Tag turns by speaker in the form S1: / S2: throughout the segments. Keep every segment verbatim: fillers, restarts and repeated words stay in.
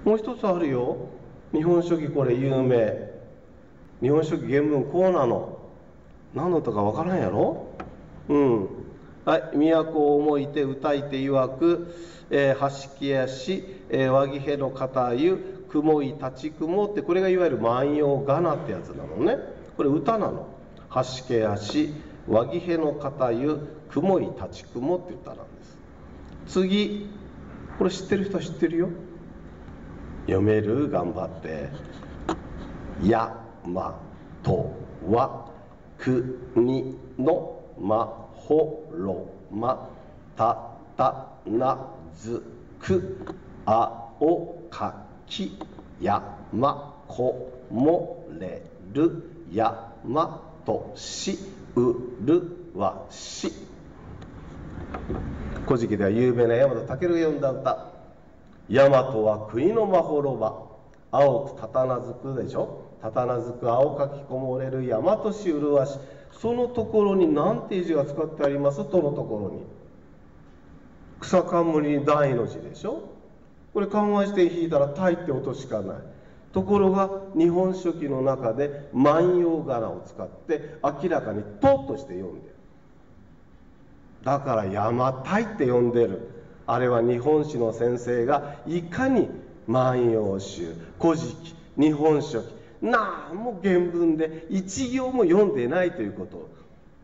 S1: もう一つあるよ。日本書紀、これ有名。日本書紀原文こうなの。何の歌かわからんやろ。うん。はい。都を思いて歌いて曰く、えー、はしきやし、えー、わぎへの方ゆ、雲い立ち雲って、これがいわゆる万葉仮名ってやつなのね。これ歌なの。はしけやし、わぎへの方ゆ、雲い立ち雲って歌なんです。次、これ知ってる人は知ってるよ。読める？頑張って。やまとはくにのまほろまたたなずくあおかきやまこもれるやまとしうるわし。古事記では有名な大和武が読んだ歌。大和は国のまほろば、青くたたなずくでしょ。たたなずく青かきこもれる大和しうるわし。そのところに何ていう字が使ってあります？とのところに草冠に大の字でしょ。これ考えして引いたら大って音しかない。ところが日本書紀の中で万葉仮名を使って明らかに「と」として読んでる。だから邪馬台って呼んでる。あれは日本史の先生がいかに万葉集、古事記、日本書紀、なんも原文で一行も読んでないということを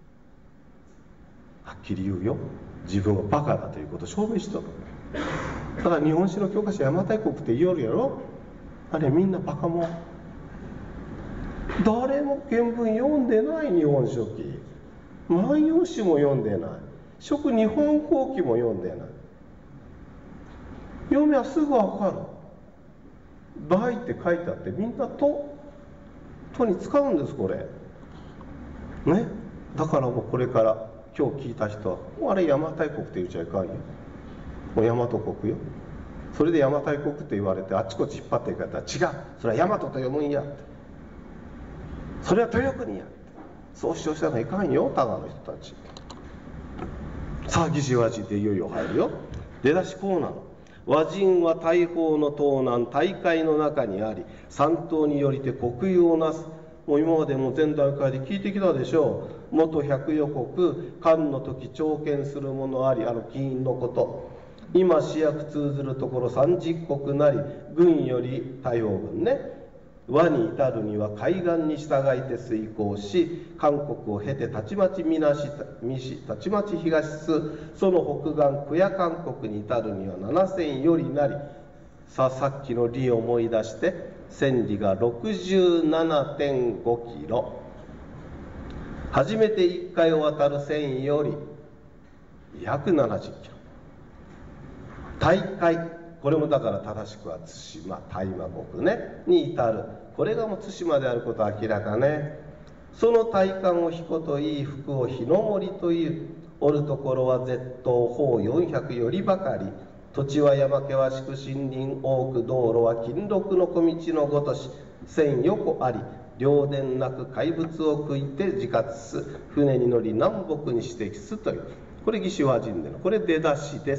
S1: はっきり言うよ。自分はバカだということを証明しとる。だから日本史の教科書邪馬台国って言いよるやろ。あれみんなバカもん。誰も原文読んでない。日本書紀、万葉集も読んでない。食日本法記も読んでない。読めばすぐわかる。大って書いてあってみんなととに使うんです。これね。だからもうこれから今日聞いた人はもうあれ邪馬台国って言っちゃいかんよ。もう大和国よ。それで邪馬台国って言われてあっちこっち引っ張っていかれたら違う、それは大和と読むんやって、それは豊国やって、そう主張したらいかんよ、田川の人たち。さあ魏志倭人っていよいよ入るよ。出だしこうなの。倭人は大砲の東南大海の中にあり、山東によりて国有をなす。もう今までも前段階で聞いてきたでしょう。元百余国漢の時朝見するものあり、あの金印のこと。今主役通ずるところ三十国なり、軍より大砲軍ね。和に至るには海岸に従いて遂行し、韓国を経てたちまち南したちまち東す、その北岸久野韓国に至るには七千よりなり。さあさっきの里を思い出して、千里が ろくじゅうななてんごキロ、初めて一回を渡る千より約ななじゅっキロ。大海、これもだから正しくは対馬、大馬国ねに至る。これがもう対馬であることは明らかね。その大観を彦といい、福を日の森という。おるところは絶倒方よんひゃくよりばかり。土地は山険しく森林多く、道路は金鹿の小道のごとし。千横あり、両殿なく怪物を食いて自活す。船に乗り南北に指摘すという。これ魏志倭人でのこれ出だしです。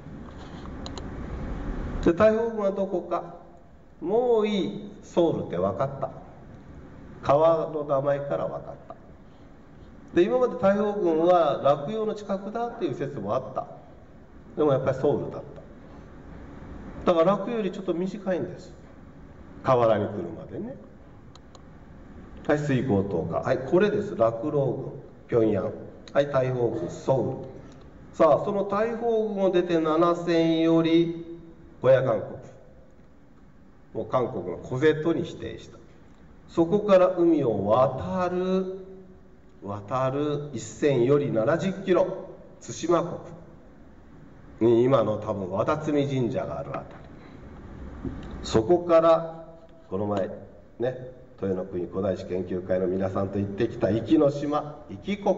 S1: で大砲軍はどこか。もういい、ソウルって分かった。川の名前から分かった。で今まで大砲軍は洛陽の近くだという説もあった。でもやっぱりソウルだった。だから洛陽よりちょっと短いんです。河原に来るまでね。はい、水郷東下。はい、これです。洛郎軍、平壌。はい、大砲軍、ソウル。さあ、その大砲軍を出てななせんより、小屋韓国。もう韓国の小瀬戸に指定した。そこから海を渡る、渡るせんよりななじゅっキロ、対馬国に今の多分和田摘神社があるあたり。そこからこの前ね、豊の国古代史研究会の皆さんと行ってきた壱岐の島、壱岐国。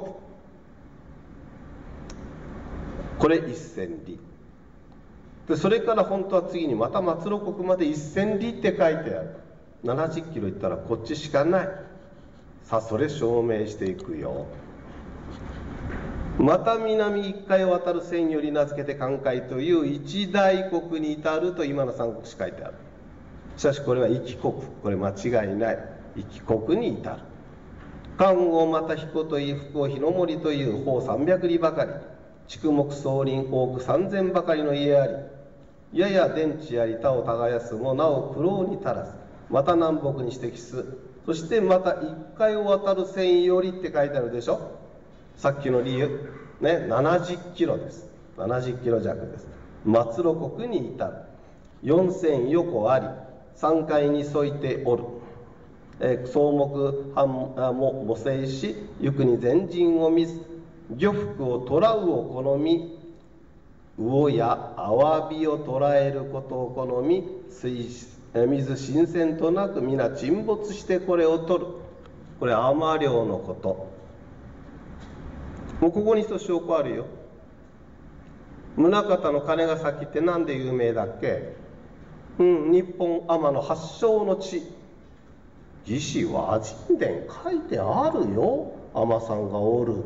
S1: これせん里。でそれから本当は次にまた末路国までせん里って書いてある。ななじゅっキロ行ったらこっちしかない。さあそれ証明していくよ。また南一回渡る千より名付けて寛海という一大国に至ると今の三国志書いてある。 しかしこれは一帰国、これ間違いない。一帰国に至る。漢をまた彦といい、福を日の森という方三百里ばかり、畜牧総林多く三千ばかりの家あり、やや電池あり他を耕すもなお苦労に足らず、また南北に指摘す。そしてまた一回を渡る線よりって書いてあるでしょ。さっきの理由ね、ななじゅっキロです。ななじゅっキロ弱です。末路国に至る。四線横あり、三階に添いておる。えー、草木藩も母生し、行くに前陣を見ず、漁服を捕らうを好み、魚やアワビを捕らえることを好み、水水新鮮となく皆沈没してこれを取る。これ海女漁のこと。もうここに一つ証拠あるよ。宗像の金ヶ崎って何で有名だっけ。うん、日本海女の発祥の地。魏志倭人伝書いてあるよ。海女さんがおるって。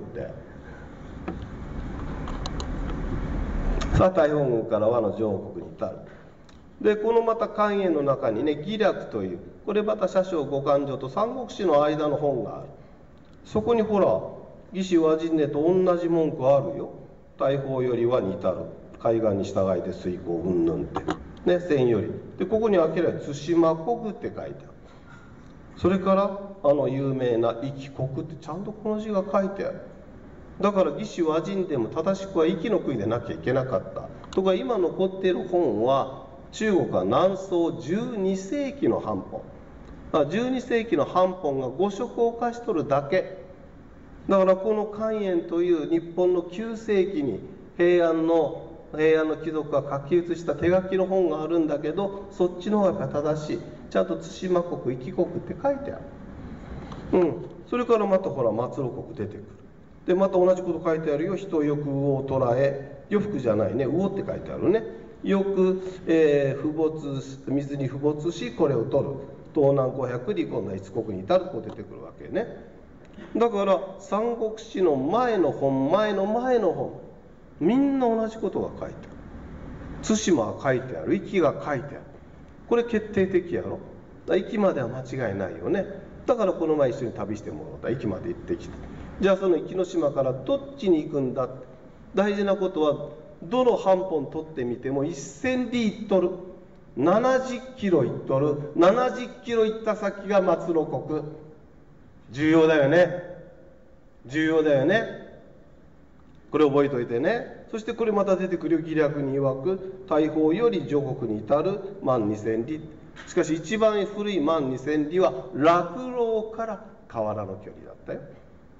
S1: さあ大本軍から和の上国に至る。でこのまた寛永の中にね義略という、これまた車掌五勘定と三国志の間の本がある。そこにほら魏志倭人伝と同じ文句あるよ。大砲よりはに至る、海岸に従いて水耕うんぬんってね、線よりでここに明らかに対馬国って書いてある。それからあの有名な壱岐国ってちゃんとこの字が書いてある。だから魏志倭人伝も正しくは壱岐の国でなきゃいけなかった。とか今残っている本は中国は南宋じゅうにせいきの版本、じゅうにせいきの版本が誤植を貸し取るだけだから、この寛永という日本のきゅうせいきに平安の平安の貴族が書き写した手書きの本があるんだけど、そっちの方が正しい。ちゃんと対馬国壱岐国って書いてある。うん、それからまたほら末路国出てくる。でまた同じこと書いてあるよ。人よく魚を捕らえ、漁服じゃないね、魚って書いてあるね。よく、えー、浮没水に浮没しこれを取る。東南五百里今度は一国に至るこう出てくるわけね。だから三国志の前の本前の前の本みんな同じことが書いてある。対馬が書いてある、壱岐が書いてある。これ決定的やろ。壱岐までは間違いないよね。だからこの前一緒に旅してもらった。壱岐まで行ってきた。じゃあその壱岐の島からどっちに行くんだって。大事なことはどの版本取ってみてもせん里行っとる。ななじゅっキロ行っとる。ななじゅっキロ行った先が末路国。重要だよね。重要だよね。これ覚えといてね。そしてこれまた出てくる義略に曰く大砲より上国に至る万二千里。しかし一番古い万二千里は洛郎から河原の距離だったよ。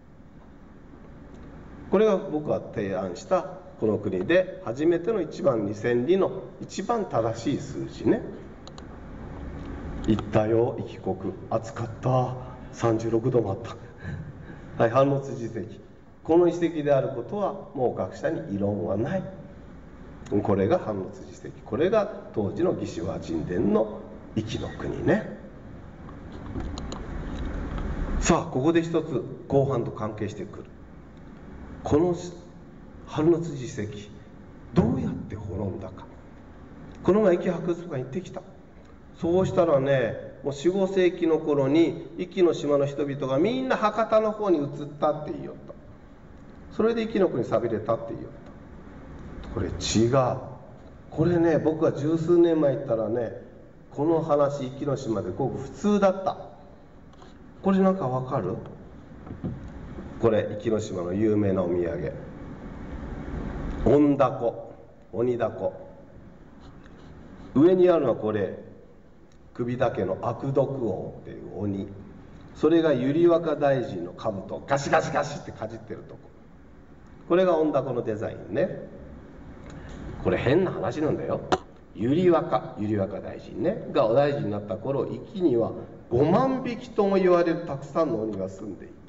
S1: これが僕が提案したこの国で初めてのいちまんにせん里の一番正しい数字ね。行ったよ壱岐国。暑かった。さんじゅうろくどもあった。はい、判物実績。この遺跡であることはもう学者に異論はない。これが判物実績。これが当時の魏志倭人伝の壱岐の国ね。さあここで一つ後半と関係してくる。この判物実績どうやって滅んだか。この前壱岐博物館行ってきた。そうしたらね、もうよん、ごせいきの頃に壱岐の島の人々がみんな博多の方に移ったって言いよった。それで壱岐の国寂れたって言いよった。これ違う。これね、僕が十数年前行ったらね、この話壱岐の島でごく普通だった。これなんかわかる？これ壱岐の島の有名なお土産。鬼だこ、鬼だこ。上にあるのはこれ首だけの悪毒王っていう鬼。それが百合若大臣の兜をガシガシガシってかじってるとこ。これが鬼だこのデザインね。これ変な話なんだよ。百合若百合若大臣ねがお大臣になった頃、壱岐にはごまんびきとも言われるたくさんの鬼が住んでいて、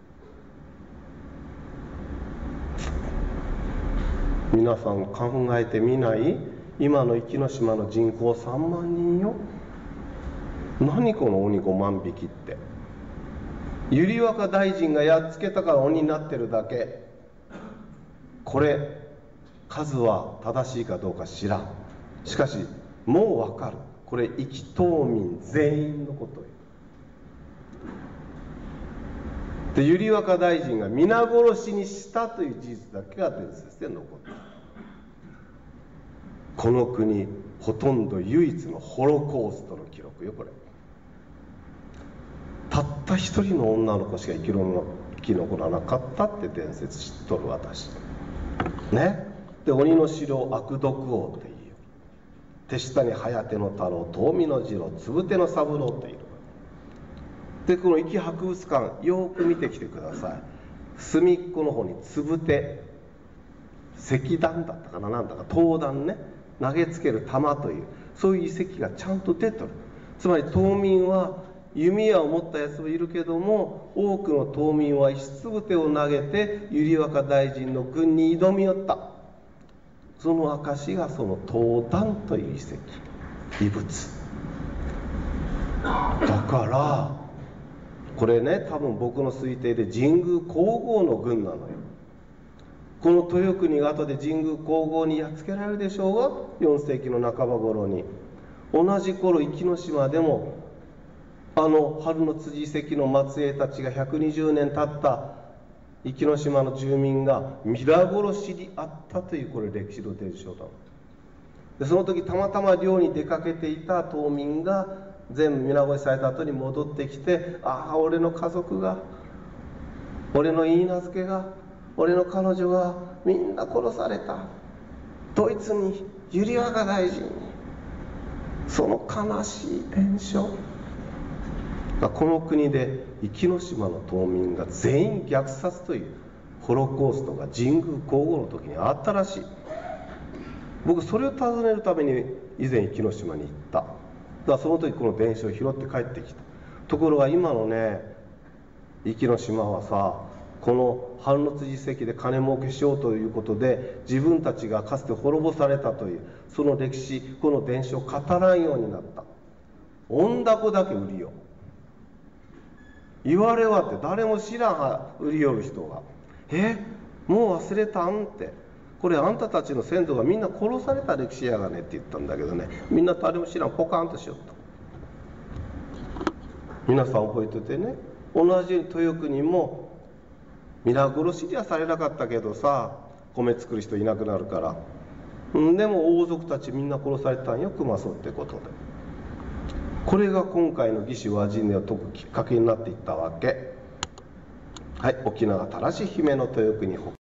S1: 皆さん考えてみない？今の壱岐の島の人口さんまんにんよ。何この鬼ごまんびきって。百合若大臣がやっつけたから鬼になってるだけ。これ数は正しいかどうか知らん。しかしもうわかる。 これ壱岐島民全員のことよ。で百合若大臣が皆殺しにしたという事実だけが伝説で残っている。この国ほとんど唯一のホロコーストの記録よこれ。たった一人の女の子しか生きの生き残らなかったって伝説知っとる私ね。で鬼の城悪毒王っていう手下に早手の太郎遠見の次郎つぶての三郎っている。でこの壱岐博物館よく見てきてください。隅っこの方につぶて石段だったかな、なんだか刀弾ね、投げつける玉というそういう遺跡がちゃんと出とる。つまり島民は弓矢を持ったやつもいるけども、多くの島民は石つぶてを投げて百合若大臣の軍に挑み寄った。その証がその刀弾という遺跡遺物だから、これね多分僕の推定で神宮皇后の軍なのよ。この豊国が後で神宮皇后にやっつけられるでしょうが、よん世紀の半ば頃に。同じ頃壱岐島でもあの春の辻遺跡の末裔たちがひゃくにじゅうねん経った壱岐島の住民が皆殺しにあったという、これ歴史の伝承だ。でその時たまたま漁に出かけていた島民が全部皆殺しされた後に戻ってきて、ああ俺の家族が、俺の許嫁が、俺の彼女がみんな殺された、ドイツに百合若大臣に、その悲しい伝承がこの国で壱岐島の島民が全員虐殺というホロコーストが神宮皇后の時にあったらしい。僕それを尋ねるために以前壱岐島に行った。だからその時この伝承を拾って帰ってきた。ところが今のね壱岐島はさ、この春の辻遺跡で金儲けしようということで自分たちがかつて滅ぼされたというその歴史、この伝承を語らんようになった。音楽だけ売りよ、言われはって誰も知らんは売りよる人が、えもう忘れたんって、これあんたたちの先祖がみんな殺された歴史やがねって言ったんだけどね、みんな誰も知らん、ポカンとしよった。皆さん覚えててね、同じように豊国も皆殺しにはされなかったけどさ、米作る人いなくなるから、んでも王族たちみんな殺されたんよ、熊荘ってことで。これが今回の魏志倭人伝を解くきっかけになっていったわけ。はい、沖縄たらし姫の豊国